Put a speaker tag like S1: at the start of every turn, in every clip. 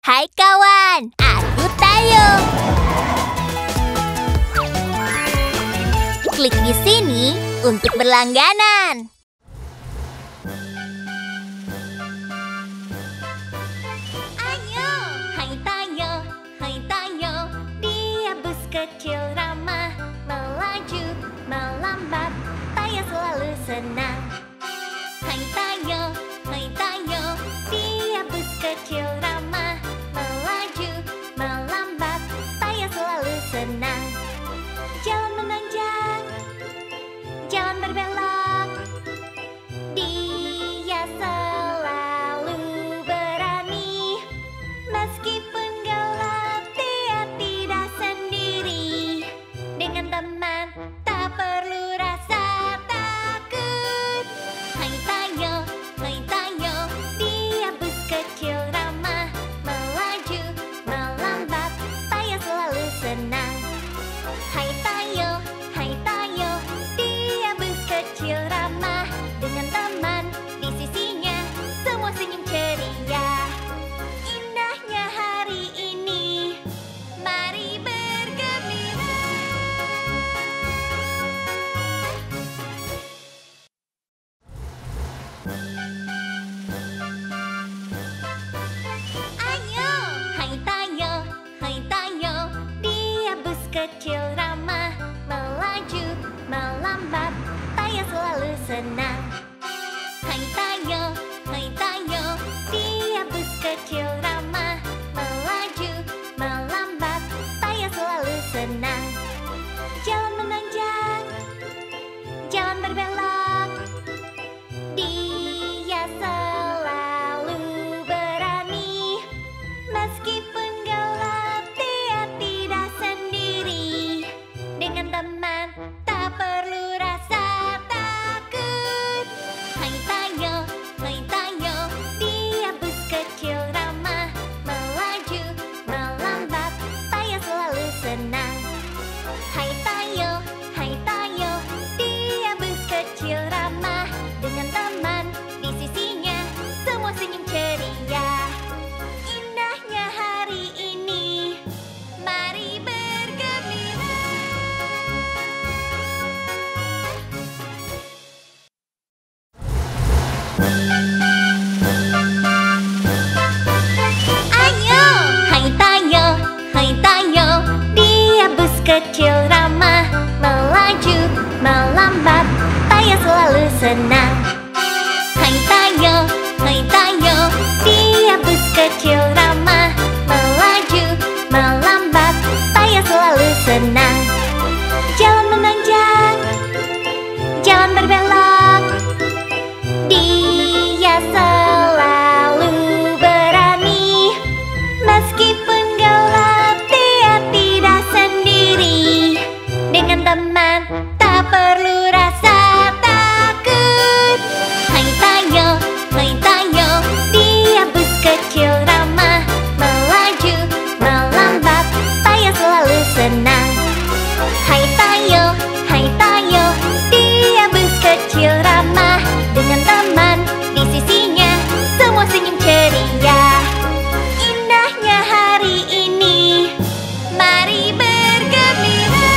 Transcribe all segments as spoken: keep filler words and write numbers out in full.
S1: Hai kawan, aku Tayo. Klik di sini untuk berlangganan. Ayo, hai Tayo, hai Tayo, dia bus kecil ramah, melaju, melambat, Tayo selalu senang. Hai Tayo, hai Tayo, dia bus kecil ramah, melaju, melambat, Tayo selalu senang. Jalan menanjak, jalan berbelok, dia selalu berani. Meskipun gelap, dia tidak sendiri. Dengan teman, tak perlu rasa takut. Hai Tayo, hai Tayo, dia bus kecil ramah, melaju, melambat, Tayo selalu senang. Hai Tayo, hai Tayo, dia bus kecil ramah, dengan teman di sisinya, semua senyum ceria. Indahnya hari ini, mari bergembira. Ayo, hai Tayo, hai Tayo, dia bus kecil ramah, melaju, melambat, Tayo selalu senang. Hai Tayo, hai Tayo, dia bus kecil ramah, melaju, melambat, Tayo selalu senang. Jalan menanjak, jalan berbelok, dia selalu berani. Meskipun gelap, dia tidak sendiri. Dengan teman, tak perlu rasa takut. Hai Tayo, hai Tayo, dia bus kecil ramah, melaju, melambat, Tayo selalu senang. Hai Tayo, hai Tayo, dia bus kecil ramah, dengan teman di sisinya, semua senyum ceria. Indahnya hari ini, mari bergembira. Ayo, hai Tayo, hai Tayo, dia bus kecil ramah, melaju, melambat, Tayo selalu senang. Hai Tayo, hai Tayo, dia bus kecil ramah, melaju, melambat, Tayo selalu senang. Jalan menanjak, jalan berbelok, dia selalu berani. Meskipun gelap, dia tidak sendiri. Dengan teman, tak perlu rasa takut. Hai Tayo, hai Tayo, dia bus kecil ramah, melaju, melambat, Tayo selalu senang. Hai Tayo, hai Tayo, dia bus kecil ramah, dengan teman di sisinya, semua senyum ceria. Indahnya hari ini, mari bergembira.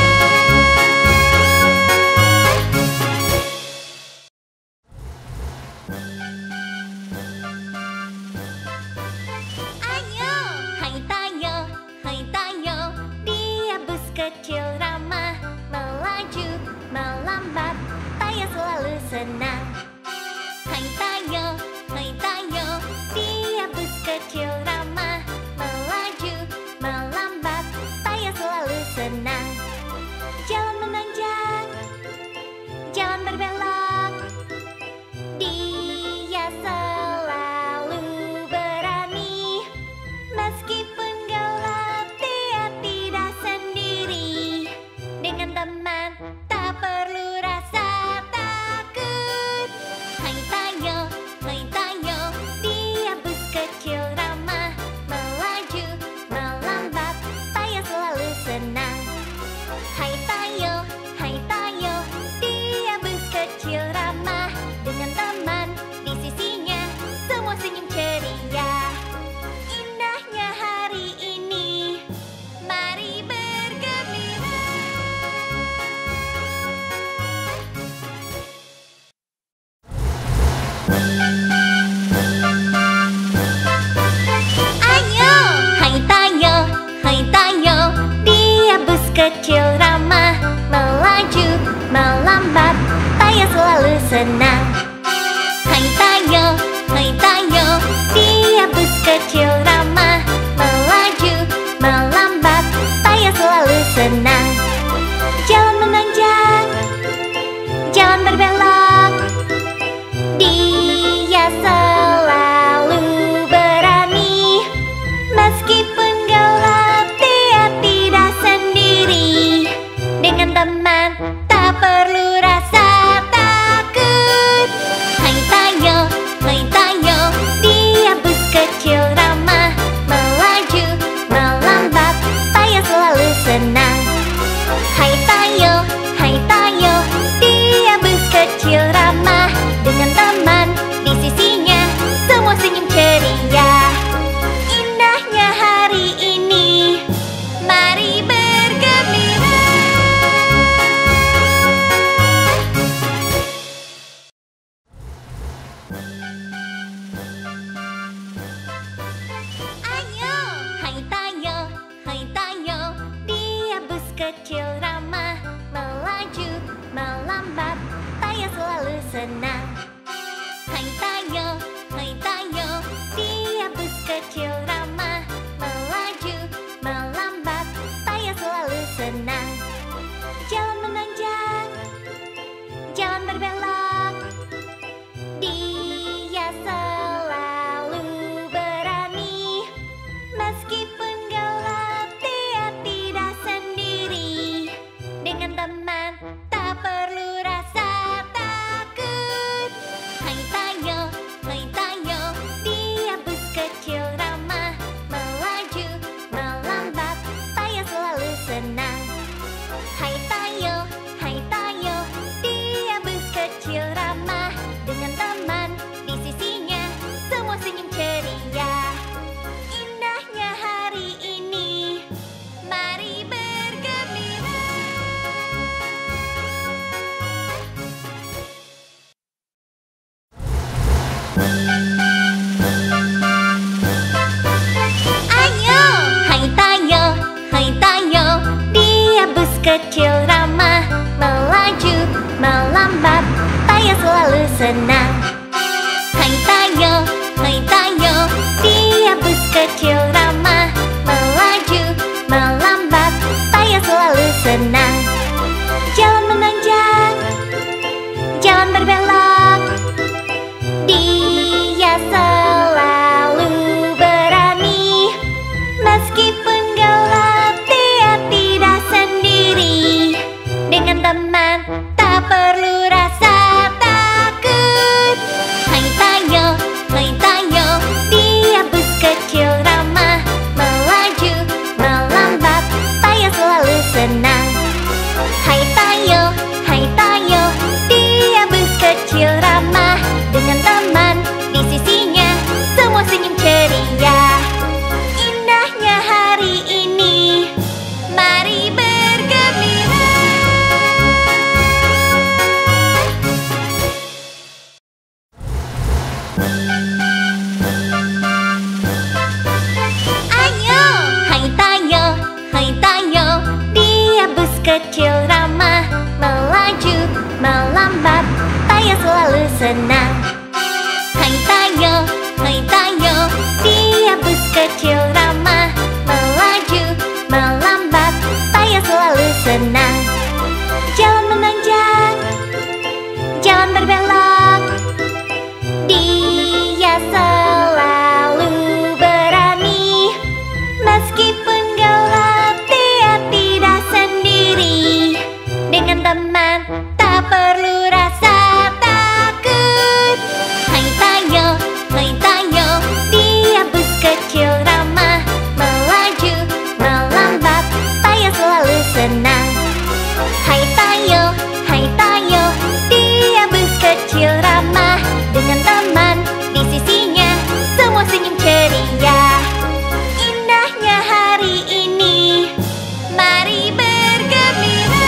S1: Ayo, hai Tayo, hai Tayo, dia bus kecil ramah, melaju, melambat, Tayo selalu senang. Hai Tayo, hai Tayo, dia bus kecil ramah, melaju, melambat, Tayo selalu senang. Jalan menanjak, jalan berbelok, dia selalu berani. Meskipun gelap, dia tidak sendiri. Dengan teman, tak perlu rasa takut. senang. Hai Tayo, hai Tayo, dia bus kecil ramah. Melaju, melambat, Tayo selalu senang. Jalan menanjak, jalan berbelok, dia selalu berani. Meskipun gelap, dia tidak sendiri. Dengan teman, tak perlu rasa takut. Hai Tayo, hai Tayo, dia bus kecil ramah. Melaju, melambat, Tayo selalu senang. Hai Tayo, hai Tayo, dia bus kecil ramah. Dengan teman di sisinya, semua senyum ceria. Indahnya hari ini, mari bergembira.